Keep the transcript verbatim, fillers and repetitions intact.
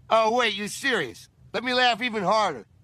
Oh, wait, you're serious? Let me laugh even harder.